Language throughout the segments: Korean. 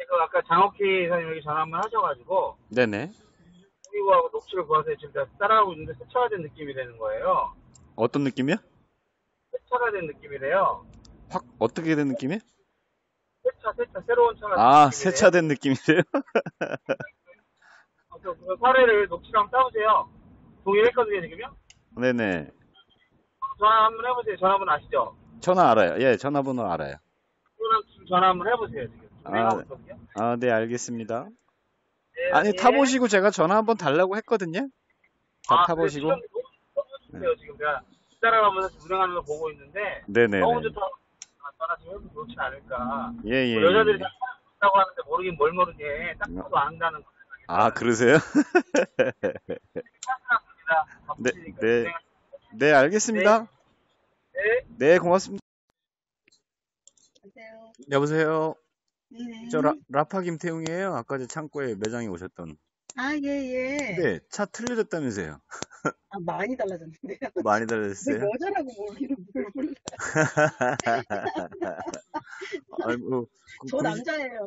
그 아까 장옥희 사장님에게 전화 한번 하셔가지고 네네. 그리고 녹취를 구해서 지금 다 따라가고 있는데 세차가 된 느낌이 되는 거예요. 어떤 느낌이요? 세차가 된 느낌이래요. 확, 어떻게 된 느낌이요? 세차, 새로운 차가 된 아, 느낌이래요. 세차된 느낌이세요? 그 사례를 녹취를 한번 따보세요. 동의했거든요, 지금요? 네네. 전화 한번 해보세요. 전화번호 아시죠? 전화 알아요. 예, 전화번호 알아요. 그거랑 지금 전화 한번 해보세요, 지금. 아, 진행하고 있거든요. 아, 네, 알겠습니다. 네, 아니, 예. 타보시고 제가 전화 한번 달라고 했거든요. 자, 그래, 시험 타보시고. 네. 너무 지금 제가 따라가면서 운행하는 걸 보고 있는데, 너무 네네네. 좋다고 전화 좀 해도 좋지 않을까. 예, 예, 뭐 예. 여자들이 다 좋다고 하는데 모르긴 뭘 모르게 딱 봐도 안다는 거 아, 그러세요? 생각합니다. 네, 바쁘시니까 네, 진행하시죠. 네, 네, 알겠습니다. 네. 네, 고맙습니다. 안녕하세요. 여보세요. 네. 저 라파 김태웅이에요. 아까 저 창고에 매장에 오셨던. 아, 예, 예. 네, 차 틀려졌다면서요. 아, 많이 달라졌는데요. 많이 내 달라졌어요? 여자라고 모르기는 뭘 몰라. 아이고, 저 남자예요.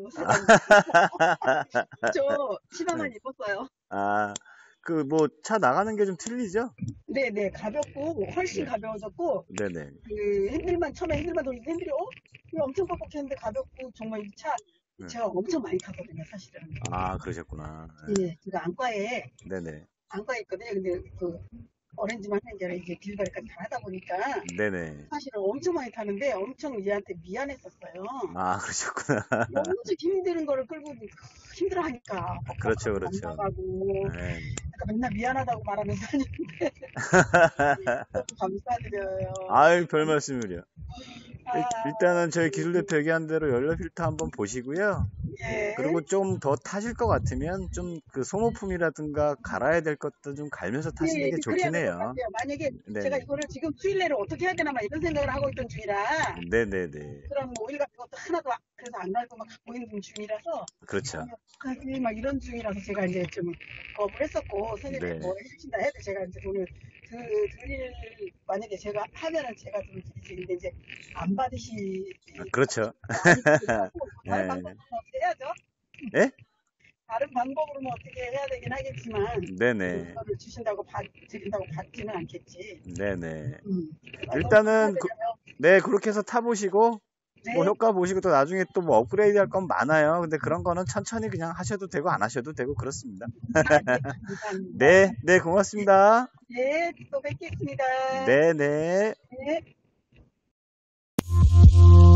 저 치마만 입었어요. 아, 그 뭐 차 나가는 게 좀 틀리죠? 네, 네. 가볍고 훨씬 네. 가벼워졌고 네네. 그 핸들만 처음에 핸들만 돌리는데 핸들이 이거 엄청 뻑뻑했는데 가볍고 정말 이 차 네. 제가 엄청 많이 타거든요, 사실은. 아, 그러셨구나. 예, 제가 안과에 네네. 있거든요. 근데 그 어렌지만 하는 게 아니라 이제 딜바리까지 다 하다 보니까 네네. 사실은 엄청 많이 타는데 엄청 얘한테 미안했었어요. 아, 그러셨구나. 너무 힘든 거를 끌고 힘들어하니까 그렇죠, 안 그렇죠. 나가고 네. 그러니까 맨날 미안하다고 말하면서 하는데 너무 감사드려요. 아유, 별 말씀을요. 아, 일단은 저희 기술대표 얘기한 대로 연료 필터 한번 보시고요. 예. 그리고 좀 더 타실 것 같으면 좀 그 소모품이라든가 갈아야 될 것도 좀 갈면서 타시는 게 그래야 좋긴 될 것 해요. 같아요. 만약에 제가 네네. 이거를 지금 수일내를 어떻게 해야 되나 막 이런 생각을 하고 있던 중이라 네네네. 그런 뭐 오일 같은 것도 하나도 그래서 안 날고 막 갖고 있는 중이라서 그렇죠. 어떡하지 막 이런 중이라서 제가 이제 좀 거부를 했었고 선생님이 네. 뭐 해주신다 해도 제가 이제 돈을 드릴 만약에 제가 하면은 제가 좀 드리지 근데 이제 안 받으시 그렇죠. 다른 네. 방법으로 어떻게 해야죠? 예? 다른 방법으로 어떻게 해야 되긴 하겠지만 네네. 이거를 드린다고 받지는 않겠지. 네네. 그래서 일단은, 어떻게 해야 네, 그렇게 해서 타보시고, 뭐 되냐면 효과 보시고 또 나중에 또 뭐 업그레이드 할 건 많아요. 근데 그런 거는 천천히 그냥 하셔도 되고 안 하셔도 되고 그렇습니다. 네, 감사합니다. 네, 네, 고맙습니다. 네, 또 뵙겠습니다. 네, 네. 네.